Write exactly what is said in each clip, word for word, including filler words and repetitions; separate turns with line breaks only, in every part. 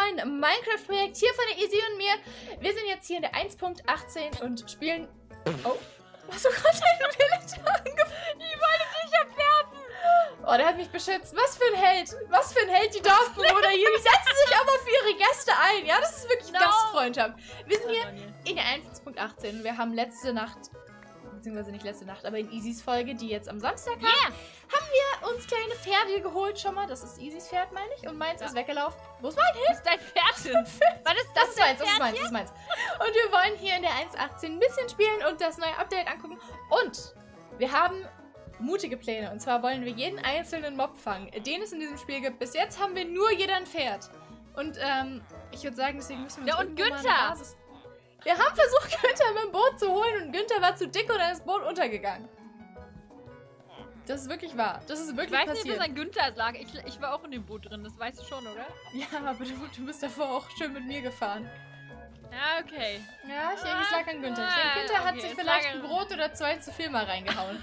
neuen Minecraft-Projekt hier von der Easy und mir. Wir sind jetzt hier in der eins Punkt achtzehn und spielen... Oh, hast du gerade einen Villager angefangen? Ich wollte dich abwerfen. Oh, der hat mich beschützt. Was für ein Held. Was für ein Held, die Dorfbewohner hier. Die setzen sich aber für ihre Gäste ein. Ja, das ist wirklich
No.
Gastfreundschaft. Wir sind hier in der eins Punkt achtzehn und wir haben letzte Nacht... beziehungsweise nicht letzte Nacht, aber in Easys Folge, die jetzt am Samstag kam,
yeah.
haben wir uns kleine Pferde geholt schon mal. Das ist Easys Pferd, meine ich. Und meins ja. ist weggelaufen. Wo ist mein
Held? Das ist dein Pferd. Was ist das?
Das ist meins, das ist meins, das ist meins. Und wir wollen hier in der eins Punkt achtzehn ein bisschen spielen und das neue Update angucken. Und wir haben mutige Pläne. Und zwar wollen wir jeden einzelnen Mob fangen, den es in diesem Spiel gibt. Bis jetzt haben wir nur jeder ein Pferd. Und ähm, ich würde sagen, deswegen müssen wir uns
ja, und Günther!
Wir haben versucht, Günther mit dem Boot zu holen und Günther war zu dick und dann ist das Boot untergegangen. Das ist wirklich wahr. Das ist wirklich passiert.
Ich weiß nicht, was an Günther lag. Ich, ich war auch in dem Boot drin, das weißt du schon, oder?
Ja, aber du, du bist davor auch schön mit mir gefahren.
Ja, okay.
Ja, ich denke, es lag an Günther. Ich denke, Günther
okay,
hat sich vielleicht ein Brot oder zwei zu viel mal reingehauen.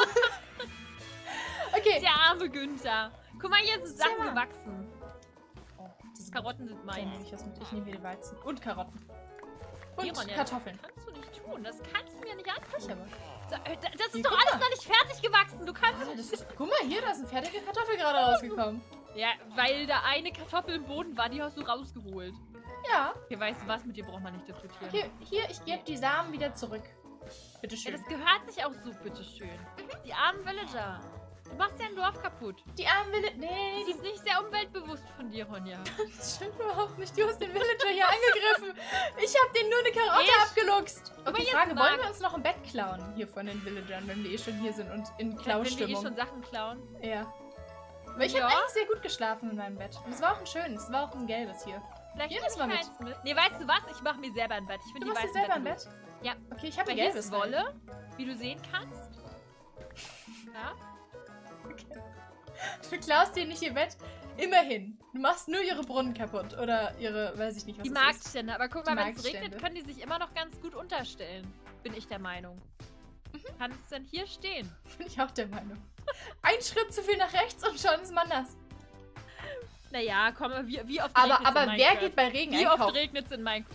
Okay.
Der arme Günther. Guck mal, hier sind Sachen
ja.
gewachsen.
Oh,
das Karotten sind meins.
Ich, ich nehme hier die Weizen. Und Karotten. Und
Iron,
Kartoffeln.
Das kannst du nicht tun. Das kannst du mir nicht antun.
Aber.
So, das ist
Hier,
doch alles noch nicht fertig gewachsen. Du kannst
ah, das ist, guck mal, hier, da ist eine fertige Kartoffel gerade rausgekommen.
Ja, weil da eine Kartoffel im Boden war, die hast du rausgeholt.
Ja.
Hier, weißt du was, mit dir braucht man nicht diskutieren.
Okay, hier, ich gebe die Samen wieder zurück. Bitteschön.
Ja, das gehört sich auch so, bitteschön. Mhm. Die armen Villager. Du machst ja ein Dorf kaputt.
Die armen Villager. Nee.
Das ist nicht sehr umweltbewusst von dir, Ronja.
Das stimmt überhaupt nicht. Du hast den Villager hier angegriffen. Ich habe den nur eine Karotte
ich?
abgeluchst. Okay,
jetzt
Frage,
mag...
wollen wir uns noch ein Bett klauen hier von den Villagern, wenn wir eh schon hier sind und in Klaustimmung?
Wenn wir eh schon Sachen klauen.
Ja. Aber ich
ja.
habe eigentlich sehr gut geschlafen in meinem Bett. Und es war auch ein schönes. Es war auch ein gelbes hier.
Vielleicht
hier ist mal mit.
mit. Nee, weißt du was? Ich mache mir selber ein Bett. Ich
Du
die
machst dir selber ein Bett?
Ja.
Okay, ich habe ein
hier
gelbes.
Ist Wolle, wie du sehen kannst. Ja.
Okay. Du klaust dir nicht ihr Bett. Immerhin. Du machst nur ihre Brunnen kaputt. Oder ihre, weiß ich nicht, was
Die
das
Marktstände.
ist.
Aber guck
Die
mal, wenn es regnet, können die sich immer noch ganz gut unterstellen. Bin ich der Meinung. Mhm. Kann es denn hier stehen?
Bin ich auch der Meinung. Ein Schritt zu viel nach rechts und schon ist man nass.
Naja, komm, wie, wie oft
aber,
regnet es
aber
in Minecraft?
wer geht bei Regen
Wie
einkaufen?
oft regnet es in Minecraft?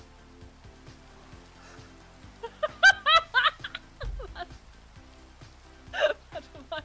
Warte mal.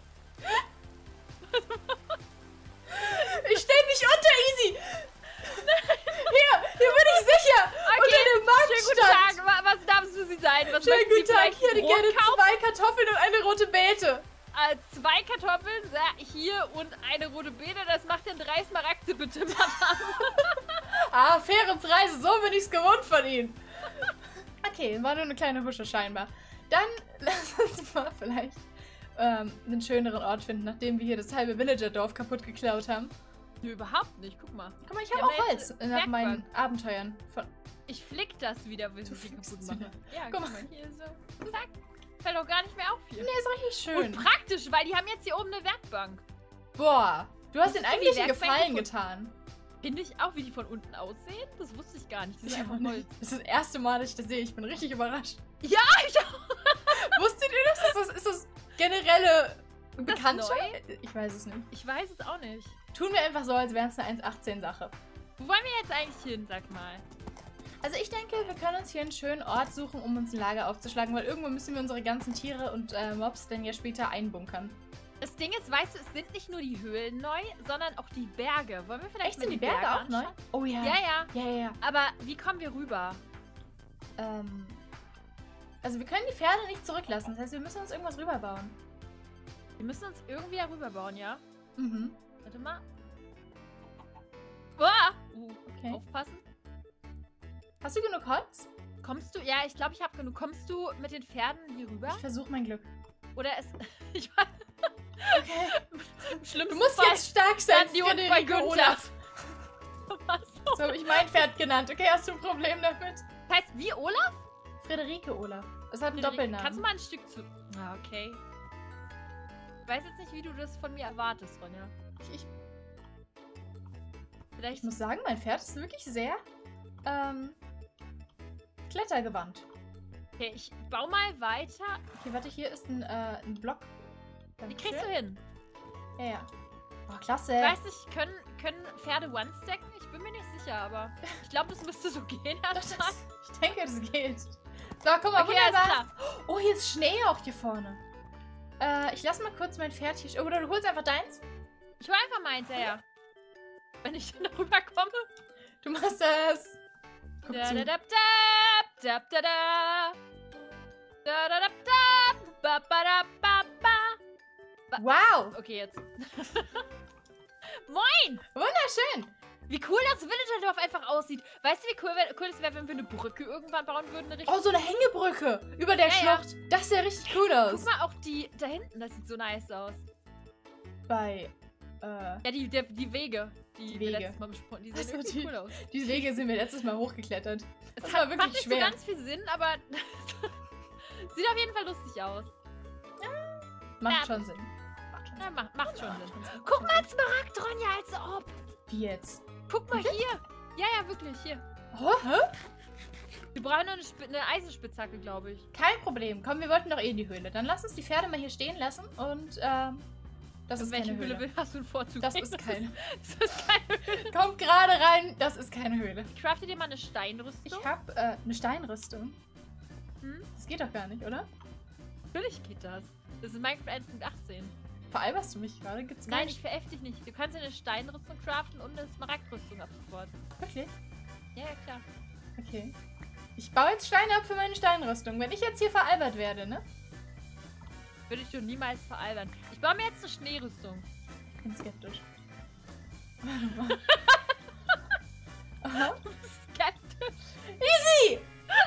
Ich stell mich unter, Easy! Hier, hier bin ich sicher!
Okay,
unter dem
schönen guten
Marktstand!
Tag. Was, was darfst du sie sein? Was
Schönen
möchten Sie
guten Tag,
vielleicht
ich hätte
Brot
gerne
kaufen?
zwei Kartoffeln und eine rote Beete.
Äh, zwei Kartoffeln, ja, hier und eine rote Beete. Das macht dann drei Smaragde, bitte, Madame.
Ah, faire Preise, so bin ich's gewohnt von Ihnen. Okay, war nur eine kleine Husche scheinbar. Dann lass uns mal vielleicht ähm, einen schöneren Ort finden, nachdem wir hier das halbe Villager-Dorf kaputt geklaut haben.
Nö, überhaupt nicht. Guck mal.
Guck mal, ich
Wir
habe
haben
auch
jetzt
Holz nach meinen
Werkbank.
Abenteuern. Von
Ich flick das wieder, wenn ich sie kaputt mache. Ja,
Guck
guck mal, hier so. Zack. Fällt doch gar nicht mehr auf hier.
Nee, ist richtig schön.
Und praktisch, weil die haben jetzt hier oben eine Werkbank.
Boah, du hast
Das
den
ist
eigentlich
die
einen Gefallen
Werkbank
getan.
Finde ich auch, wie die von unten aussehen. Das wusste ich gar nicht. Das ist
Ich
einfach
auch
Holz.
nicht. Das ist das erste Mal, dass ich das sehe. Ich bin richtig überrascht.
Ja, ich auch.
Wusstet ihr das? Ist das, ist das generelle Bekanntschaft?
neu?
Ich weiß es nicht.
Ich weiß es auch nicht.
Tun wir einfach so, als wäre es eine eins Punkt achtzehn Sache.
Wo wollen wir jetzt eigentlich hin, sag mal?
Also ich denke, wir können uns hier einen schönen Ort suchen, um uns ein Lager aufzuschlagen, weil irgendwo müssen wir unsere ganzen Tiere und äh, Mobs dann ja später einbunkern.
Das Ding ist, weißt du, es sind nicht nur die Höhlen neu, sondern auch die Berge. Wollen wir vielleicht
Echt,
mal
sind die Berge, auch neu?
anschauen?
Oh ja.
Ja, ja.
Ja, ja, ja.
Aber wie kommen wir rüber?
Ähm, also wir können die Pferde nicht zurücklassen. Das heißt, wir müssen uns irgendwas rüberbauen.
Wir müssen uns irgendwie da rüberbauen, ja?
Mhm.
Warte mal. Uah! Uh,
Okay.
Aufpassen.
Hast du genug Holz?
Kommst du, ja, ich glaube, ich habe genug. Kommst du mit den Pferden hier rüber?
Ich versuche mein Glück.
Oder es, ich weiß,
Okay.
im schlimmsten
Du musst
Fall
jetzt stark sein,
landen die unten bei
Frederico
Günther.
Olaf.
Was?
So habe ich mein Pferd genannt. Okay, hast du ein Problem damit?
Das heißt, wie Olaf?
Friederike Olaf. Das hat einen
Frederik-
Doppelnamen.
Kannst du mal ein Stück zu... Ah, okay. Ich weiß jetzt nicht, wie du das von mir erwartest, Ronja.
Ich, ich,
Vielleicht...
ich muss sagen, mein Pferd ist wirklich sehr ähm, klettergewandt.
Okay, ich baue mal weiter.
Okay, warte, hier ist ein, äh, ein Block.
Wie kriegst du hin?
Ja, ja. Oh, klasse.
Weißt du, können, können Pferde one-stacken? Ich bin mir nicht sicher, aber ich glaube, das müsste so gehen.
Doch, das, ich denke, das geht. So, guck mal,
Okay, alles
wunderbar.
klar.
Oh, hier ist Schnee auch hier vorne. Äh, ich lass mal kurz mein Pferd hier... Oder du holst einfach deins?
Ich hol einfach meins, ja, ja. Wenn ich dann rüberkomme.
Du machst das. Guck
Da,
zu.
da, da, da, da, da, da. Da, da, da, da. Ba, ba, da, ba, ba.
Wow,
Okay, jetzt. Moin!
wunderschön.
Wie cool das Villagerdorf einfach aussieht. Weißt du, wie cool, wär- cool es wäre, wenn wir eine Brücke irgendwann bauen würden? Eine richtig
Oh, so eine Hängebrücke über der
Ja, ja.
Schlucht. Das sieht richtig cool
Guck
aus.
mal, auch die da hinten, das sieht so nice aus.
Bei, äh,
Ja, die, der, die Wege, die,
Die
wir
Wege.
letztes Mal besprochen, die
Ach
sehen
so,
richtig
die-
cool aus.
die Wege sind wir letztes Mal hochgeklettert.
Es
Das
hat,
war
macht
wirklich
nicht
schwer.
so ganz viel Sinn, aber sieht auf jeden Fall lustig aus.
Macht
Ja.
schon Sinn. Macht schon
Ja,
Sinn.
macht, macht schon
Macht
Sinn.
Sinn.
Guck mal, Smaragd, Ronja, als ob.
Wie jetzt?
Guck mal hier. Ja, ja, wirklich, hier.
Oh, hä?
Wir brauchen nur eine, Sp eine Eisenspitzhacke, glaube ich.
Kein Problem. Komm, wir wollten doch eh in die Höhle. Dann lass uns die Pferde mal hier stehen lassen und, ähm, das ist
Welche
keine
Höhle
Höhle.
will- hast du einen Vorzug?
Das ist keine.
Das ist keine Höhle.
Kommt gerade rein, das ist keine Höhle.
Crafte dir mal eine Steinrüstung.
Ich hab, äh, eine Steinrüstung.
Hm?
Das geht doch gar nicht, oder?
Natürlich geht das. Das ist Minecraft eins Punkt achtzehn.
Veralberst du mich gerade? Gibt's gar
Nein,
nicht.
ich veräff dich nicht. Du kannst dir eine Steinrüstung craften und eine Smaragdrüstung ab sofort.
Wirklich?
Ja, ja, klar.
Okay. Ich baue jetzt Steine ab für meine Steinrüstung. Wenn ich jetzt hier veralbert werde, ne?
Würde ich schon niemals veralbern. Ich baue mir jetzt eine Schneerüstung.
Ich bin skeptisch. Warte mal. Aha.
Skeptisch.
Easy!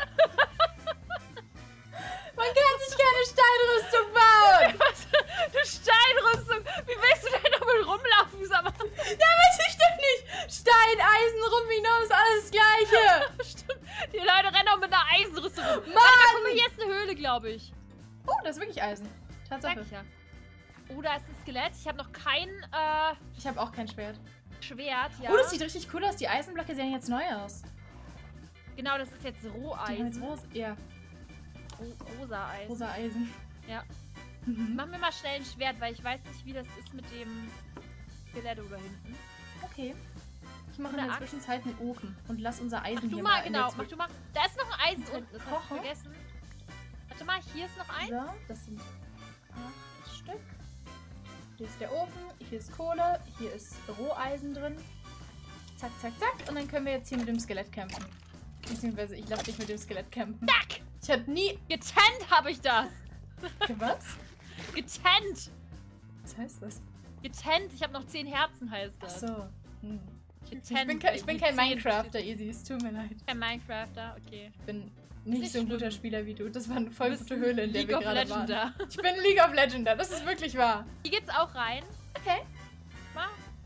Man kann sich keine Steinrüstung bauen!
Was? Eine Steinrüstung? Wie willst du denn damit rumlaufen, sag mal?
Ja, weiß ich doch nicht! Stein, Eisen, Ruminus, alles das Gleiche!
Stimmt. Die Leute rennen auch mit einer Eisenrüstung rum.
Mann!
Warte, guck mal, hier ist eine Höhle, glaube ich.
Oh, das ist wirklich Eisen.
Sag
Tatsache.
ich ja. Oh, da ist ein Skelett. Ich habe noch kein äh,
Ich habe auch kein Schwert.
Schwert, ja.
Oh, das sieht richtig cool aus. Die Eisenblöcke sehen jetzt neu aus.
Genau, das ist jetzt
Die haben
Roheisen.
jetzt rosa, ja,
Ro rosa Eisen.
rosa Eisen.
Ja.
Mhm.
Mach mir mal schnell ein Schwert, weil ich weiß nicht, wie das ist mit dem Skelett da hinten.
Okay. Ich mache in
Eine
der
Axt.
Zwischenzeit einen Ofen und lass unser
Mach
Eisen
du
hier
mal,
in
genau.
der
Mach du mal. Da ist noch ein Eisen
Soll
unten. Das
ich
hast du
kochen?
vergessen. Warte mal, hier ist noch eins.
So, das sind acht Stück. Hier ist der Ofen, hier ist Kohle, hier ist Roheisen drin. Zack, zack, zack. Und dann können wir jetzt hier mit dem Skelett kämpfen. Beziehungsweise ich lasse dich mit dem Skelett kämpfen.
Zack!
Ich hatte nie...
Getennt habe ich das.
Was?
Getennt.
Was heißt das?
Getennt. Ich habe noch zehn Herzen, heißt
Ach
das.
so. Hm. Ich
Getennt.
bin, kein, ich bin
Wie
kein
zehn
Minecrafter, Easy. Es tut mir leid.
Kein Minecrafter, okay.
Ich bin nicht
nicht
so ein
schlimm.
guter Spieler wie du. Das war eine voll
Du bist
gute Höhle, in der
League
wir
of
gerade waren.
Legender.
Ich bin League of Legender. Das ist wirklich wahr.
Hier geht's auch rein.
Okay.
Mal.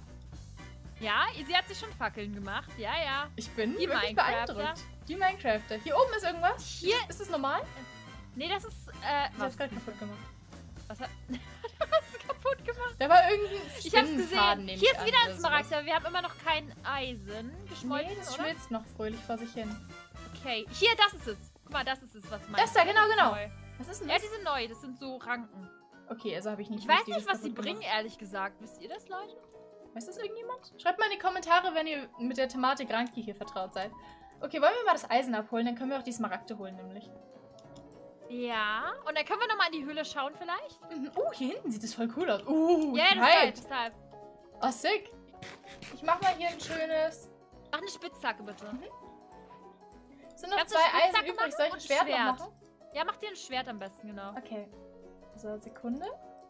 Ja, sie hat sich schon Fackeln gemacht. Ja, ja.
Ich bin
Die
wirklich
Minecrafter.
beeindruckt. Die Minecrafter. Hier oben ist irgendwas.
Hier.
Ist es normal?
Nee, das ist. Äh,
Ich
was?
hab's gerade kaputt gemacht.
Was hat. Du hast es kaputt gemacht.
Da war irgendein
Ich hab's
Spinnenfaden,
gesehen.
nehme
Hier
ich
ist
an,
wieder ein
oder
Smaragd,
sowas.
aber wir haben immer noch kein Eisen geschmolzen,
Nee, das
oder?
schmilzt noch fröhlich vor sich hin.
Okay. Hier, das ist es. Guck mal, das ist es, was meinst
Das da,
du?
genau,
ist
genau.
neu.
Was ist denn
Ja,
das?
die sind neu. Das sind so Ranken.
Okay, also habe ich nicht
Ich weiß
Wichtiges
nicht, was die
kaputt
bringen,
gemacht.
ehrlich gesagt. Wisst ihr das, Leute?
Weiß das irgendjemand? Schreibt mal in die Kommentare, wenn ihr mit der Thematik Ranki hier vertraut seid. Okay, wollen wir mal das Eisen abholen? Dann können wir auch die Smaragde holen, nämlich.
Ja. Und dann können wir nochmal in die Höhle schauen, vielleicht?
Mhm. Uh, hier hinten sieht das voll cool aus. Uh,
Ja,
ja,
deshalb, deshalb.
Oh, sick. Ich mach mal hier ein schönes...
Mach eine Spitzhacke, bitte.
Es sind noch
Kannst du
zwei
Spitzhacke
Eisen übrig.
machen
Soll ich ein
und
Schwert,
Schwert?
noch machen?
Ja, mach dir ein Schwert am besten, genau.
Okay. So, Sekunde.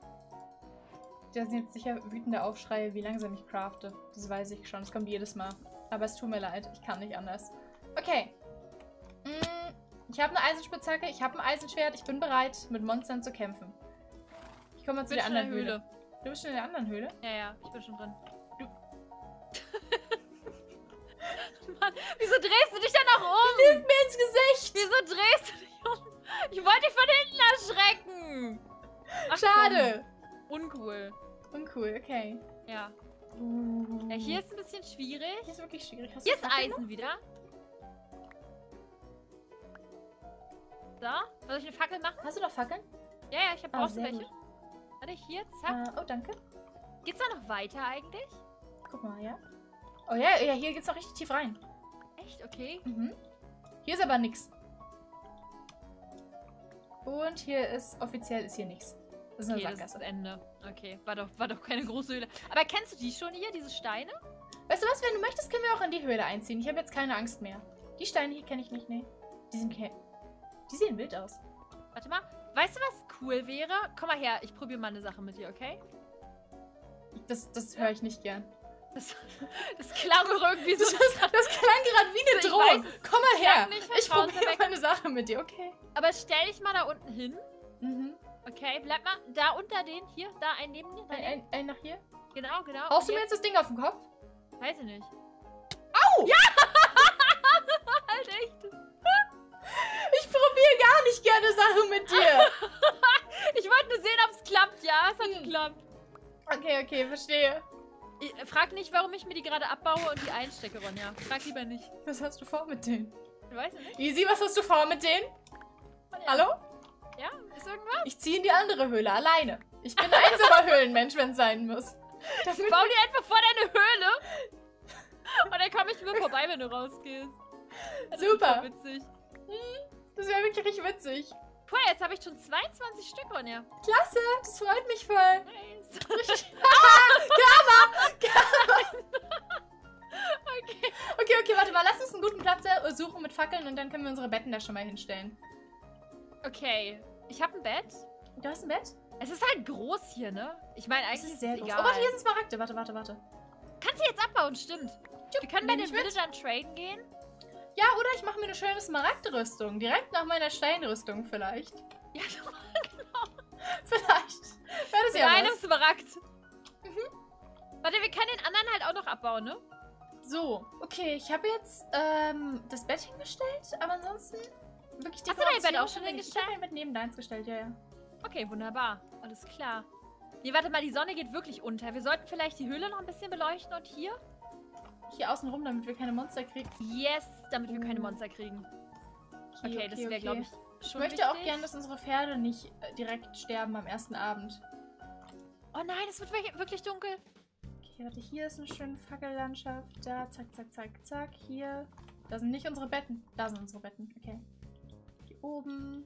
Da sind jetzt sicher wütende Aufschreie, wie langsam ich crafte. Das weiß ich schon. Das kommt jedes Mal. Aber es tut mir leid. Ich kann nicht anders. Okay. Mm, ich habe eine Eisenspitzhacke. Ich habe ein Eisenschwert. Ich bin bereit, mit Monstern zu kämpfen. Ich komme mal zu
Ich bin
der
schon in
anderen
der
Höhle. Du bist schon in der anderen Höhle?
Ja, ja, ich bin schon drin. Du. Mann, wieso drehst du dich da noch um?
Mir ins Gesicht!
Wieso drehst du dich um? Ich wollte dich von hinten erschrecken. Ach,
Schade!
komm. Uncool.
Uncool, okay.
Ja.
Uh.
Ja, hier ist ein bisschen schwierig.
Hier ist wirklich schwierig. Hast
Hier
du
ist
Fackeln
Eisen wieder. So, soll ich eine Fackel machen?
noch? Hast du noch Fackeln?
Ja, ja, ich habe
Ah,
brauchst du
sehr
welche?
gut.
Warte, hier, zack.
Äh, oh, danke.
Geht's da noch weiter eigentlich?
Guck mal, ja. Oh ja, ja, hier geht's noch richtig tief rein.
Echt? Okay.
Mhm. Hier ist aber nichts. Und hier ist, offiziell ist hier nichts. Das ist eine
Okay, das ist
Sackgasse.
das Ende. Okay, war doch, war doch keine große Höhle. Aber kennst du die schon hier, diese Steine?
Weißt du was, wenn du möchtest, können wir auch in die Höhle einziehen. Ich habe jetzt keine Angst mehr. Die Steine hier kenne ich nicht, nee. Die sind ke- Die sehen wild aus.
Warte mal. Weißt du, was cool wäre? Komm mal her, ich probiere mal eine Sache mit dir, okay?
Das, das höre ich nicht gern.
Das, das klang doch irgendwie so.
Das, das, das klang gerade wie eine
Ich
Drohung.
weiß, es
Komm mal her.
klang nicht
Ich probiere
vertrauenserweckend.
mal eine Sache mit dir, okay?
Aber stell dich mal da unten hin.
Mhm.
Okay, bleib mal da unter den. Hier, da ein neben dir.
Ein, ein, ein nach hier.
Genau, genau.
Haust du
Und
mir jetzt das Ding auf den Kopf?
Weiß ich nicht.
Au!
Ja! Halt echt.
Ich probiere gar nicht gerne Sachen mit dir.
Ich wollte nur sehen, ob es klappt. Ja, es hat
Hm.
geklappt.
Okay, okay, verstehe.
Ich, äh, frag nicht, warum ich mir die gerade abbaue und die einstecke, Ronja. Frag lieber nicht.
Was hast du vor mit denen?
Ich weiß nicht.
Easy, was hast du vor mit denen?
Ronja.
Hallo?
Ja, ist irgendwas?
Ich ziehe in die andere Höhle, alleine. Ich bin ein einsamer Höhlenmensch, wenn es sein muss. Damit
Bau dir einfach vor deine Höhle. Und dann komme ich nur vorbei, wenn du rausgehst. Das
Super.
Ist so witzig.
das wäre wirklich witzig.
Puh, jetzt habe ich schon zweiundzwanzig Stück, Ronja.
Klasse, das freut mich voll.
Nice. Okay.
Okay, okay, warte mal. Lass uns einen guten Platz äh, suchen mit Fackeln und dann können wir unsere Betten da schon mal hinstellen.
Okay. Ich habe ein Bett.
Du hast ein Bett?
Es ist halt groß hier, ne? Ich meine,
Das
eigentlich
ist sehr
es
groß.
egal.
Oh, warte, hier sind Smaragde. Warte, warte, warte.
Kannst du jetzt abbauen, stimmt. Wir können bei
nehm
den
ich mit.
Villagern traden gehen.
Ja, oder ich mache mir eine schöne Smaragdrüstung. Direkt nach meiner Steinrüstung vielleicht.
Ja,
Vielleicht. Wäre das
mit
ja
einem
was.
Smaragd. Warte, wir können den anderen halt auch noch abbauen, ne?
So, okay, ich habe jetzt ähm, das Bett hingestellt, aber ansonsten wirklich die
Hast du dein Bett
Dekoration
auch schon
finde ich-
hingestellt?
Ich habe mein Bett neben deins gestellt, ja, ja.
Okay, wunderbar. Alles klar. Nee, warte mal, die Sonne geht wirklich unter. Wir sollten vielleicht die Höhle noch ein bisschen beleuchten und hier?
Hier außen rum, damit wir keine Monster kriegen.
Yes, damit wir keine
Uh.
Monster kriegen.
Okay,
Okay, das wäre,
okay.
glaube ich,
Ich
schon
möchte
wichtig.
auch gerne, dass unsere Pferde nicht äh, direkt sterben am ersten Abend.
Oh nein, es wird wirklich- wirklich dunkel.
Okay, warte, hier ist eine schöne Fackellandschaft. Da, zack, zack, zack, zack. Hier. Da sind nicht unsere Betten. Da sind unsere Betten, okay. Hier oben.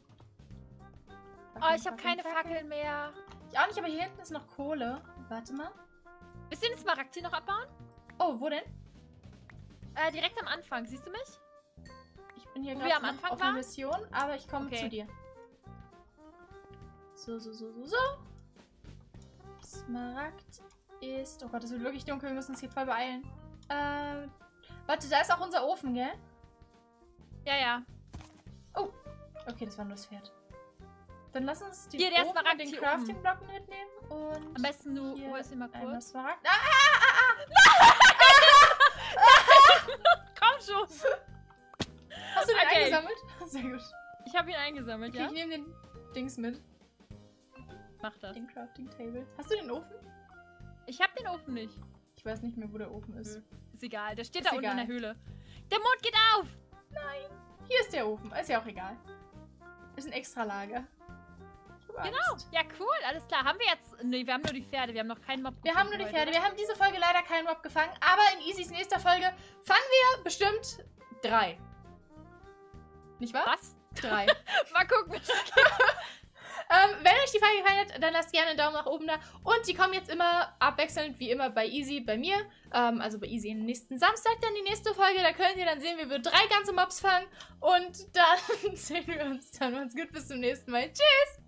Oh, ich habe keine Fackeln mehr.
Ich auch nicht, aber hier hinten ist noch Kohle. Warte mal.
Willst du den Smaragd hier noch abbauen?
Oh, wo denn?
Äh, direkt am Anfang. Siehst du mich?
Ich bin hier
Wo wir
gerade
am
noch
Anfang
auf einer
waren?
Mission, aber ich komme
Okay.
zu dir. So, so, so, so, so. Smaragd ist... Oh Gott, es wird wirklich dunkel. Wir müssen uns hier voll beeilen. Äh, warte, da ist auch unser Ofen, gell?
Ja, ja.
Okay, das war nur das Pferd. Dann lass uns die
Hier, der
Ofen
Smaragd
und den
hier
Crafting-Block mitnehmen. Und
Am besten du
hier
holst ihn mal
einmal
kurz.
Smaragd. Ah, ah,
Komm schon.
ah, hast du den
Okay.
eingesammelt? Sehr gut.
Ich habe ihn eingesammelt,
Okay,
ja?
ich nehme den Dings mit.
Mach das.
Den Crafting-Table. Hast du den Ofen?
Ich habe den Ofen nicht.
Ich weiß nicht mehr, wo der Ofen ist.
Ist egal. Der steht
Ist
da unten in
egal.
der Höhle. Der Mond geht auf.
Nein. Hier ist der Ofen. Ist ja auch egal. Ist ein Extralager. Ich hab
Genau.
Angst.
Ja, cool. Alles klar. Haben wir jetzt... Nee, wir haben nur die Pferde. Wir haben noch keinen Mob
Wir haben nur die
gefunden
Pferde.
heute.
Wir haben diese Folge leider keinen Mob gefangen. Aber in Easys nächster Folge fangen wir bestimmt drei. Nicht wahr?
Was?
Drei.
Mal gucken.
Ähm, wenn euch die Folge gefallen hat, dann lasst gerne einen Daumen nach oben da. Und die kommen jetzt immer abwechselnd, wie immer bei Easy, bei mir. Ähm, also bei Easy am nächsten Samstag dann die nächste Folge. Da könnt ihr dann sehen, wie wir drei ganze Mobs fangen. Und dann sehen wir uns dann. Macht's gut, bis zum nächsten Mal. Tschüss!